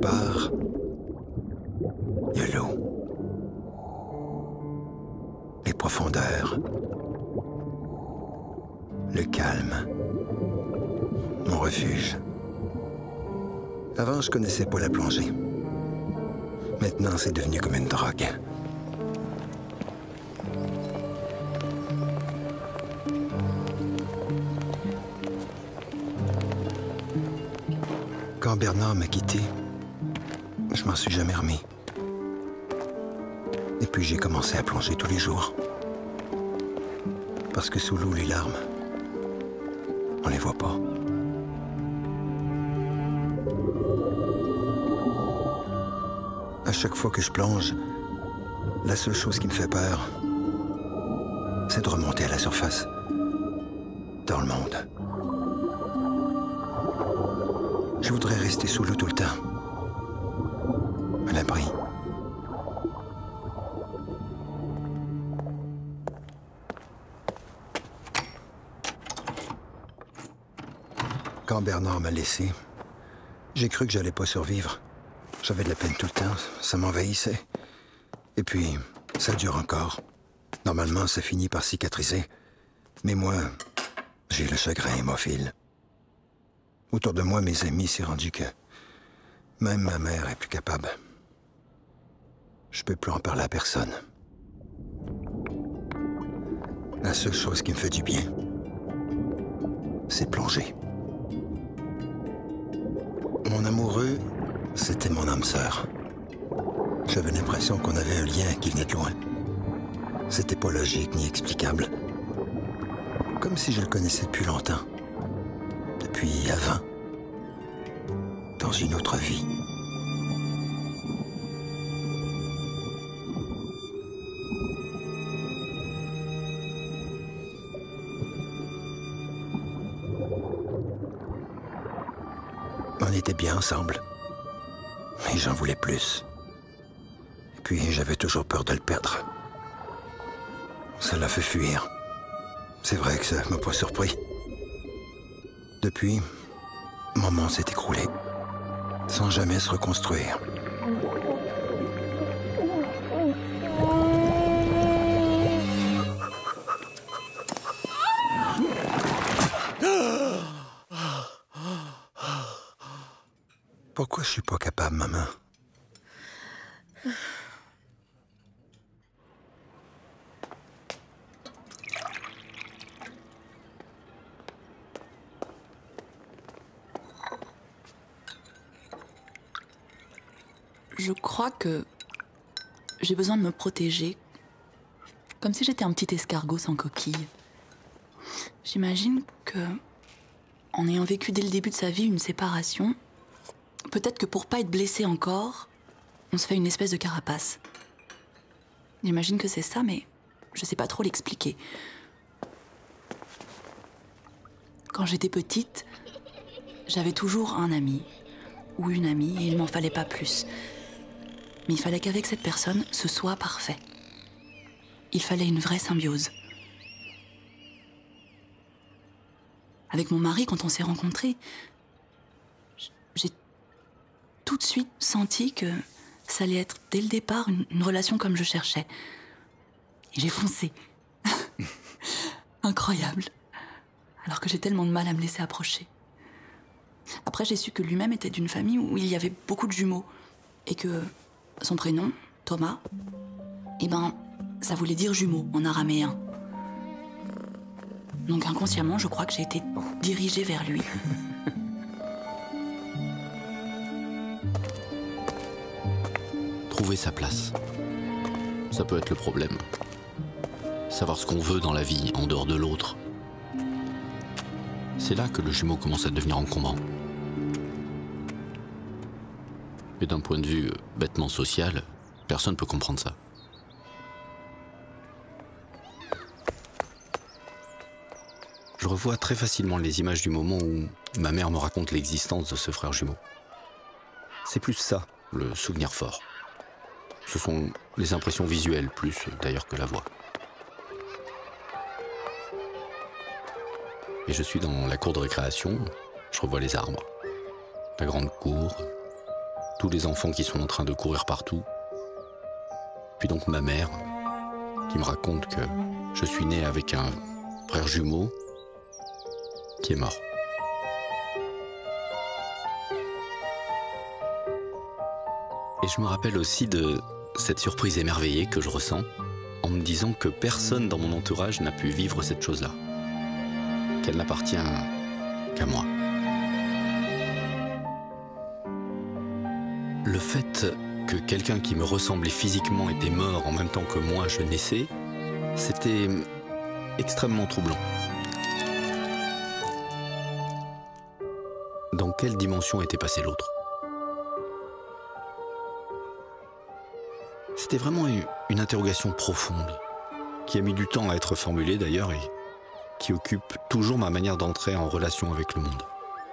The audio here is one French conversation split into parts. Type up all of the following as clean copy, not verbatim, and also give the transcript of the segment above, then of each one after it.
bar, il y a l'eau, les profondeurs, le calme, mon refuge. Avant, je connaissais pas la plongée. Maintenant, c'est devenu comme une drogue. Quand Bernard m'a quitté, je m'en suis jamais remis. Et puis j'ai commencé à plonger tous les jours. Parce que sous l'eau, les larmes, on les voit pas. À chaque fois que je plonge, la seule chose qui me fait peur, c'est de remonter à la surface, dans le monde. Je voudrais rester sous l'eau tout le temps, à l'abri. Quand Bernard m'a laissé, j'ai cru que j'allais pas survivre. J'avais de la peine tout le temps, ça m'envahissait. Et puis, ça dure encore. Normalement, ça finit par cicatriser. Mais moi, j'ai le chagrin hémophile. Autour de moi, mes amis, s'est rendu que même ma mère est plus capable. Je peux plus en parler à personne. La seule chose qui me fait du bien, c'est plonger. Mon amoureux, c'était mon âme sœur. J'avais l'impression qu'on avait un lien qui venait de loin. C'était pas logique ni explicable. Comme si je le connaissais depuis longtemps. Depuis avant. Dans une autre vie. On était bien ensemble. Mais j'en voulais plus. Et puis j'avais toujours peur de le perdre. Ça l'a fait fuir. C'est vrai que ça m'a pas surpris. Depuis, mon monde s'est écroulé. Sans jamais se reconstruire. Pourquoi je suis pas capable, maman? Je crois que j'ai besoin de me protéger, comme si j'étais un petit escargot sans coquille. J'imagine que, en ayant vécu dès le début de sa vie une séparation, peut-être que pour pas être blessé encore, on se fait une espèce de carapace. J'imagine que c'est ça, mais je sais pas trop l'expliquer. Quand j'étais petite, j'avais toujours un ami ou une amie et il m'en fallait pas plus. Mais il fallait qu'avec cette personne, ce soit parfait. Il fallait une vraie symbiose. Avec mon mari, quand on s'est rencontrés, j'ai tout de suite senti que ça allait être, dès le départ, une relation comme je cherchais. Et j'ai foncé. Incroyable. Alors que j'ai tellement de mal à me laisser approcher. Après, j'ai su que lui-même était d'une famille où il y avait beaucoup de jumeaux. Et que son prénom, Thomas, eh ben, ça voulait dire jumeau en araméen. Donc inconsciemment, je crois que j'ai été dirigée vers lui. Trouver sa place. Ça peut être le problème. Savoir ce qu'on veut dans la vie en dehors de l'autre. C'est là que le jumeau commence à devenir encombrant. Mais d'un point de vue bêtement social, personne ne peut comprendre ça. Je revois très facilement les images du moment où ma mère me raconte l'existence de ce frère jumeau. C'est plus ça, le souvenir fort. Ce sont les impressions visuelles, plus d'ailleurs que la voix. Et je suis dans la cour de récréation, je revois les arbres, la grande cour, tous les enfants qui sont en train de courir partout. Puis donc ma mère, qui me raconte que je suis né avec un frère jumeau qui est mort. Et je me rappelle aussi de cette surprise émerveillée que je ressens en me disant que personne dans mon entourage n'a pu vivre cette chose-là, qu'elle n'appartient qu'à moi. Le fait que quelqu'un qui me ressemblait physiquement était mort en même temps que moi je naissais, c'était extrêmement troublant. Dans quelle dimension était passé l'autre? C'était vraiment une interrogation profonde, qui a mis du temps à être formulée d'ailleurs et qui occupe toujours ma manière d'entrer en relation avec le monde.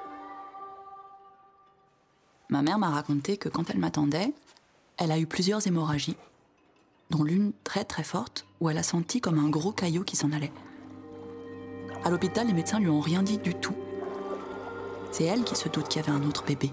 Ma mère m'a raconté que quand elle m'attendait, elle a eu plusieurs hémorragies, dont l'une très très forte, où elle a senti comme un gros caillot qui s'en allait. À l'hôpital, les médecins lui ont rien dit du tout. C'est elle qui se doute qu'il y avait un autre bébé.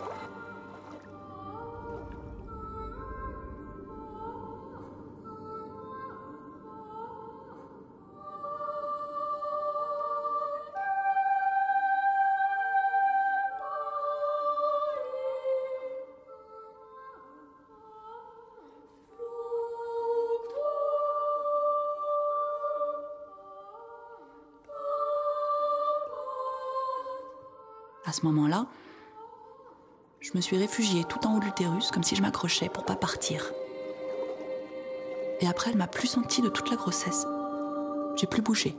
À ce moment-là, je me suis réfugiée tout en haut de l'utérus, comme si je m'accrochais pour pas partir. Et après, elle m'a plus sentie de toute la grossesse. J'ai plus bougé.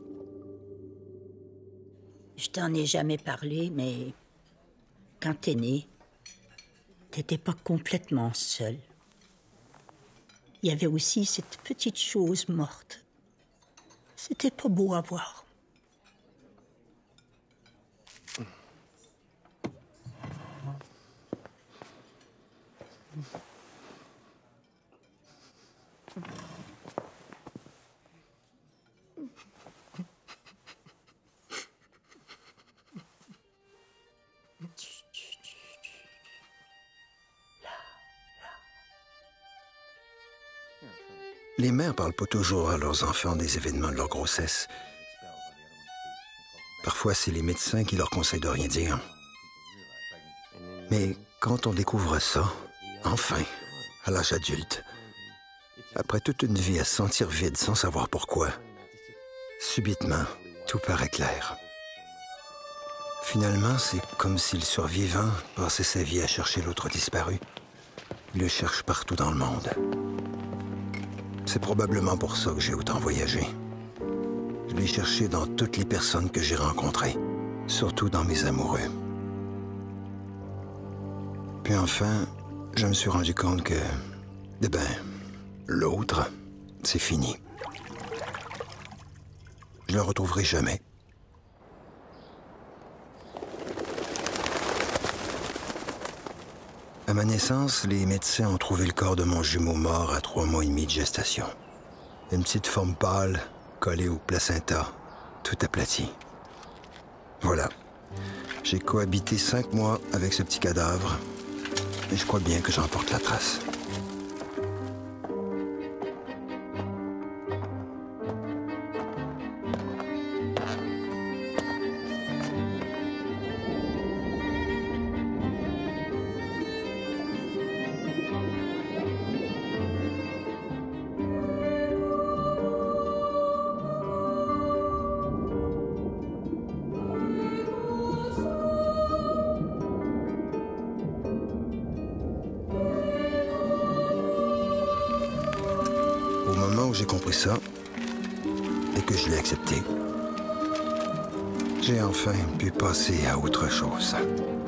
Je t'en ai jamais parlé, mais quand t'es né, t'étais pas complètement seule. Il y avait aussi cette petite chose morte. C'était pas beau à voir. Les mères parlent pas toujours à leurs enfants des événements de leur grossesse. Parfois, c'est les médecins qui leur conseillent de rien dire. Mais quand on découvre ça, enfin, à l'âge adulte, après toute une vie à se sentir vide sans savoir pourquoi, subitement, tout paraît clair. Finalement, c'est comme si le survivant passait sa vie à chercher l'autre disparu. Il le cherche partout dans le monde. C'est probablement pour ça que j'ai autant voyagé. Je l'ai cherché dans toutes les personnes que j'ai rencontrées, surtout dans mes amoureux. Puis enfin, je me suis rendu compte que, l'autre, c'est fini. Je le retrouverai jamais. À ma naissance, les médecins ont trouvé le corps de mon jumeau mort à 3 mois et demi de gestation. Une petite forme pâle, collée au placenta, tout aplati. Voilà. J'ai cohabité 5 mois avec ce petit cadavre, et je crois bien que j'en porte la trace. Au moment où j'ai compris ça, et que je l'ai accepté, j'ai enfin pu passer à autre chose.